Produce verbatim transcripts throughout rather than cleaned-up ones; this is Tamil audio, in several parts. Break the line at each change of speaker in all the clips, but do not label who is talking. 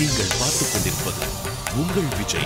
நீங்கள் பார்த்துக் கொண்டிருப்பது உங்கள் விஜய்.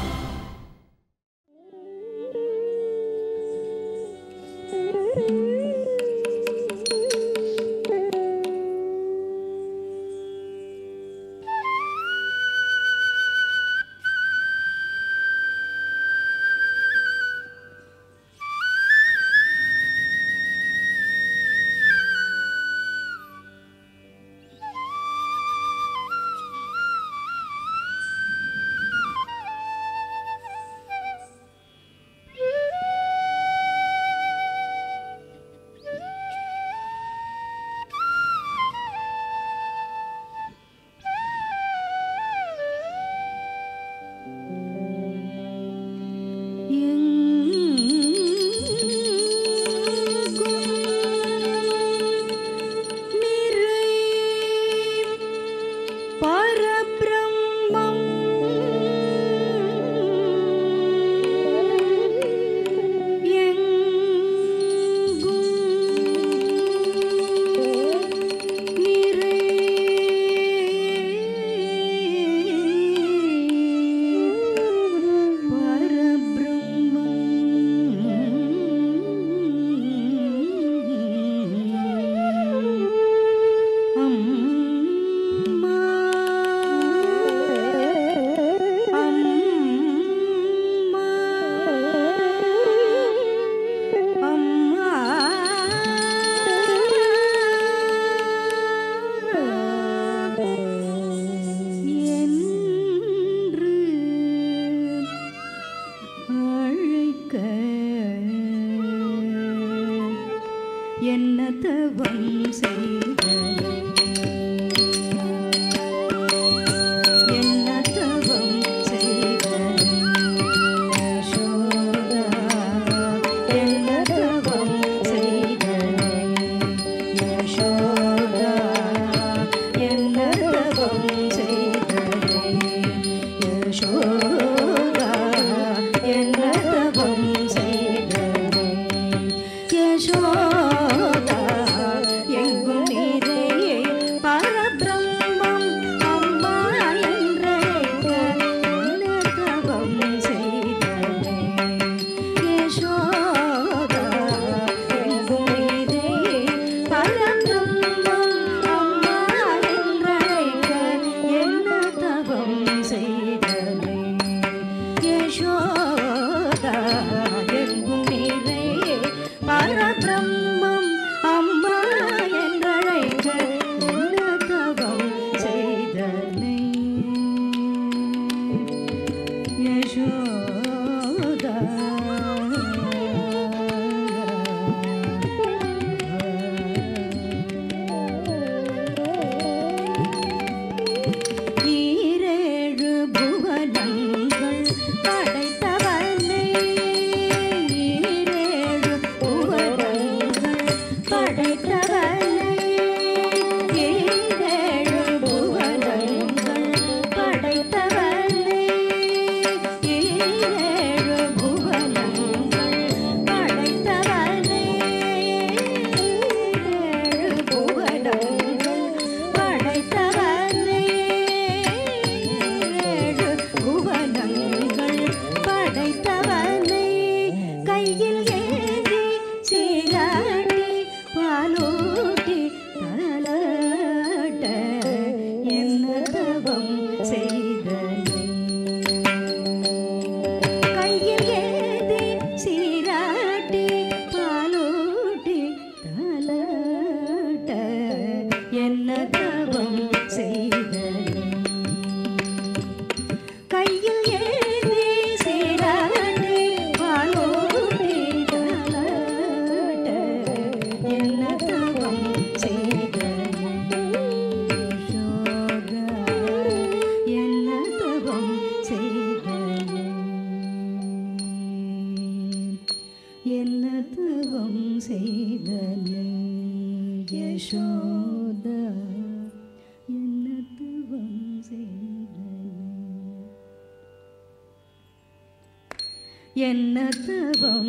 என்ன தவம்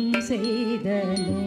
செய்தனே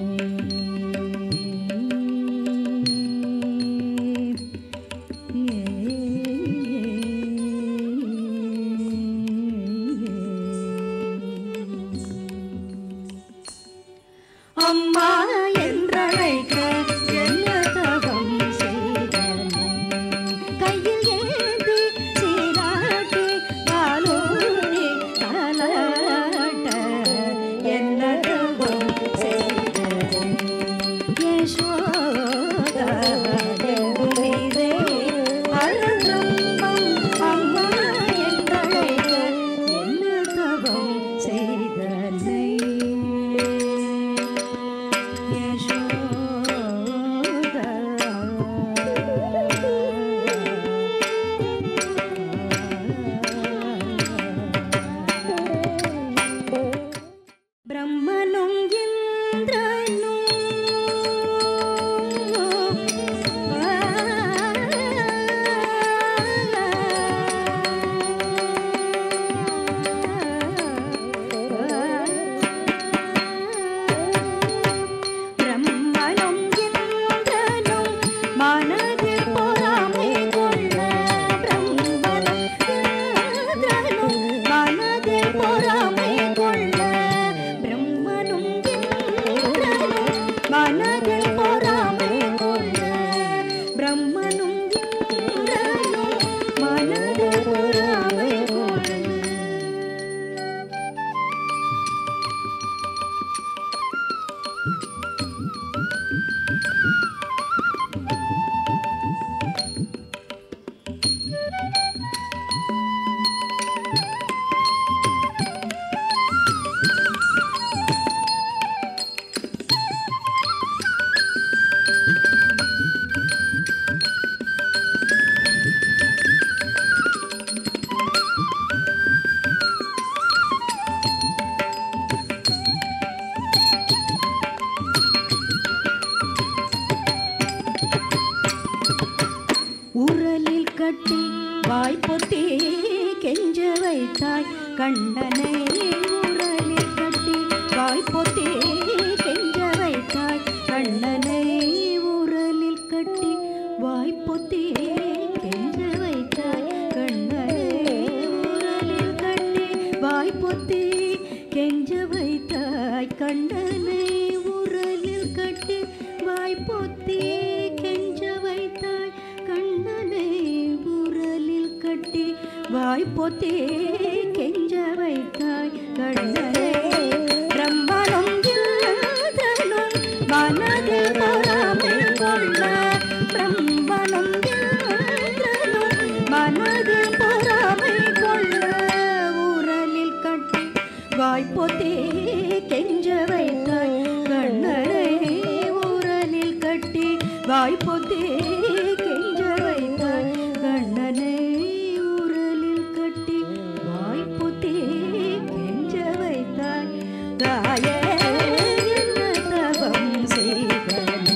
வாய்ப்பொத்தி கெஞ்ச வைத்தாய் கண்ணனை உரலில் கட்டி வாய்ப்பொத்தி கெஞ்ச வைத்தாய் கண்ணனை உரலில் கட்டி வாய்ப்பொத்தி கெஞ்ச வைத்தாய் கண்ணனை உரலில் கட்டி வாய்ப்பொத்தி கெஞ்ச வைத்தாய் கண்ணனை உரலில் கட்டி வாய்ப்பொத்தி கெஞ்ச வைத்தாய் கண்ணனை உரலில் கட்டி வாய்ப்பொத்தி கெஞ்ச வைத்தாய் கண்ணனை பிரம்மனும் இந்திரனும் மனதில் பொறாமை கொள்ள பிரம்மனும் இந்திரனும் மனதில் பொறாமை கொள்ள உரலில் கட்டி வாய்ப்பொத்தி கெஞ்ச வைத்தாய் கண்ணனை உரலில் கட்டி வாய்ப்பொத்தி கெஞ்ச வைத்தாய் கண்ணனை உரலில் கட்டி வாய்ப்பொத்தி கெஞ்ச வைத்தாய் தாயே என்ன தவம் செய்தனே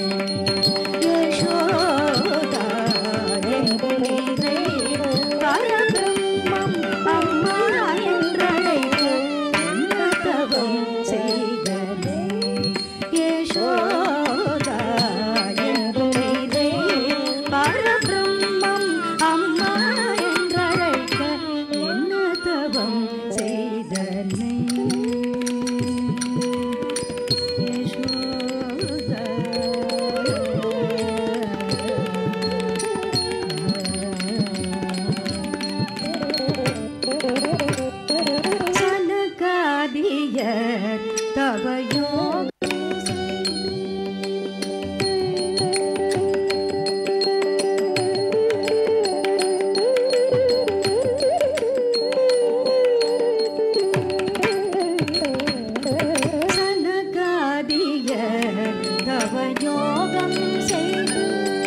யசோதா என்கிறீரே பரபிரம்மம் அம்மா என்றழைக்க என்ன தவம் செய்தனே யசோதா என்கிறீரே பரபிரம்மம் அம்மா என்றழைக்க என்ன தவம் செய்தனே யசோதா சனகாதியர் தவ யோகம் சனகாதியர் தவ யோகம் செய்து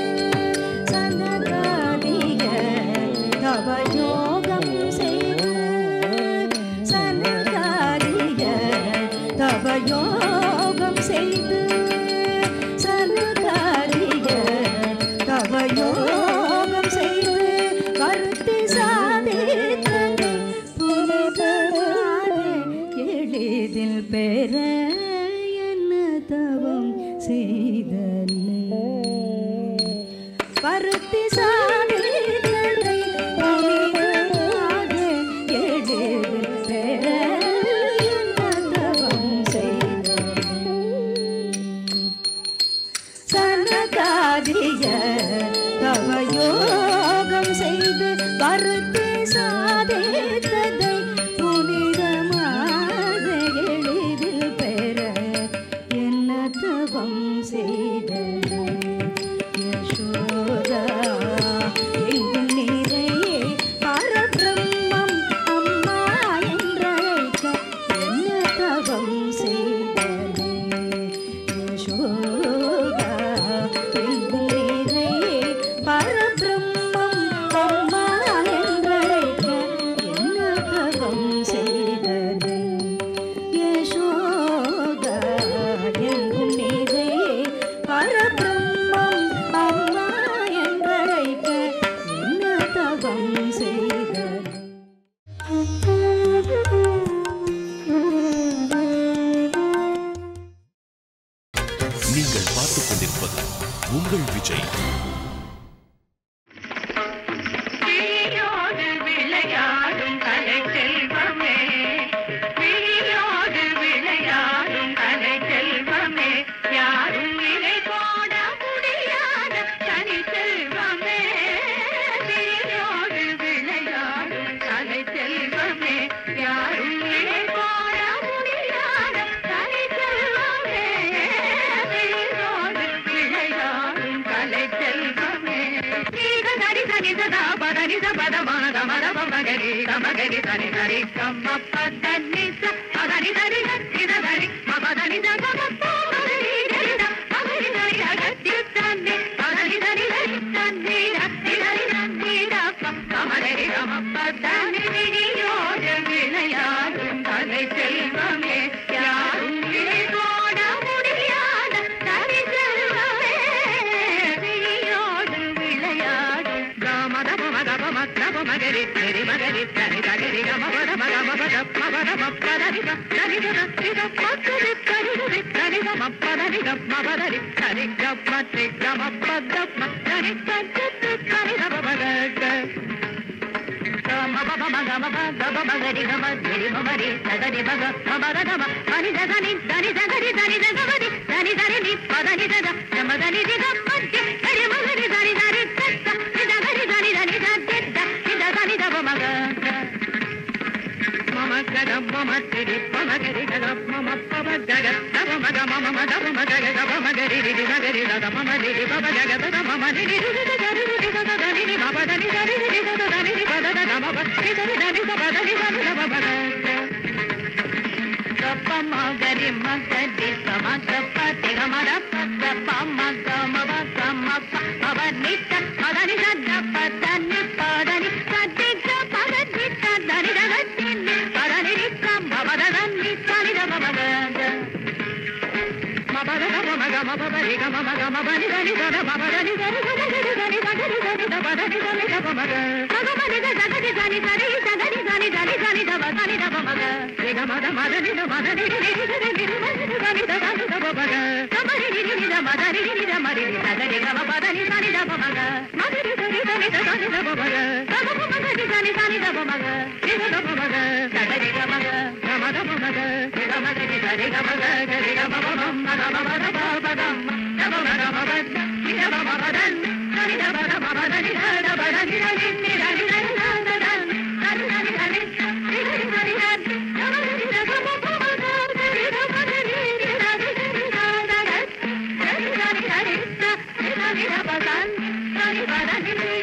சனகாதியர் தவ யோகம் செய்து சனகாதியர் தவ யோகம் செய்து சனகாதியர் தவ யோகம் செய்து கருத்தி சாதித்தனை புனிதரானே எளிதில் பெற என்ன தவம் செய்தனே பருத்தி சாதித்தனை புனிதரானே எளிதில் பெற என்ன தவம் செய்தனே சனகாதியர் தவ யோகம் செய்து கருத்தி சாதித்ததை புனிதமாக எளிதில் பெற என்ன தவம் செய்தனே யசோதா எங்கும் நிறையே பரபிரம்மம் அம்மா என்றழைக்க என்ன தவம் செய்தனே யசோதா எங்கும் நிறையே பரபிரம்மம் அம்மா என்றழைக்க என்ன தவம் செய்தனே யசோதா எங்கும் நிறையே பரபிரம்மம் அம்மா என்றழைக்க என்ன தவம் செய்தனே
நீங்கள் பார்த்துக் கொண்டிருப்பது உங்கள் விஜய்.
விழியோடு விளையாடும் கலை செல்வமே விழியோடு விளையாடும் கலை செல்வமே யாரும் இணை போட முடியாத தனி செல்வமே விழியோடு விளையாடும் கலை செல்வமே யாரும் இணை போட முடியாத தனி செல்வமே விழியோடு விளையாடும் கலை செல்வமே நீத நடி சனி சதா பத நிச பத மத மத மகரி மகரி சனி சரி கம்ம பத நிச பத நி சரி நித சரி மபத நித கம பதரி நித மகரி சரி அகத்தி தன்னி பத நி சரி தன்னி ரத்தி சரி தன்னி ரப்ப கமரி கம பத நி விழியோடு விளையாடும் கலை செல்வமே யாரும் இணை போட முடியாத தனி செல்வமே விழியோடு விளையாடும் கமத மத மத மகரி சரி மகரி சரி சரி கம பத மக மப தப்ப பத மப்பதரி சரி சரி கப்பதரி சரி சரி கம பதரி கம பதரி சரி கப்பதி கம பத சரி சரி சரி கம பதரி மப மக மப தப மகரி கம சரி மபரி சரி மக மபத கம பனி தனி தனி தனி தனி தனி தனி தனி நி பதனி தத கம தனி தி கம சரி மகரி தனி தனி தத்த தனி தனி தனி தத்த தனி தப மக மம கத மம திரி பம கரி கத மம பம கக தப மக மம மத மம கக தப மகரி ரி மகரி தத மம ரி பம கக தத மம ரி ரி ரி தரி ரி தத தனி ரி மப தனி தரி ரி தத தனி ரி பத தத மப ரி தரி தனி தப தனி தனி தப மக தப்ப மகரி மகரி சம தப்ப திக மத பத பம கம பம பவ நித்த மதனி தத பதனி பதனி சதி க பதனி ததனி ததனி பதனி கம் பவதனி தனி தப மக மபத தப மக மபரி க மம க மபனி தனி தத மபதனி தனி தனி தனி தனி தனி தபதனி தனி தப மக மகமனி ததனி தனி தனி தனி தனி தனி தனி தப தனி தப மக ரிக மத மதனி த மதனி ரி ரி ரி ரி தனி தனி தப மக கமரி ரி ரி த மதனி ரி த மரி ததனி க மபதனி தனி தப மக மதனி தனி தனி தனி தப மக தப மகனி தனி தனி தப மக ரிக தப மக ததனி க மக கம தப மக ரிக மதனி தனி க மக ரி க மப மக மபத பதம் தப மக மபத ரி க மபதன் தனி தப மபதனி தப தனி தனி தனி தனி தனி தனி தனி தனி Thank you.